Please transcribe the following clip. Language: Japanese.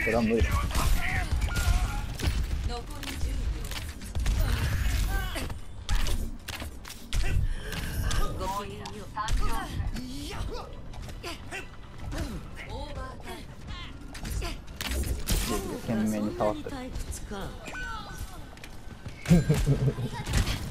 れは無理だ。懸命に倒してる。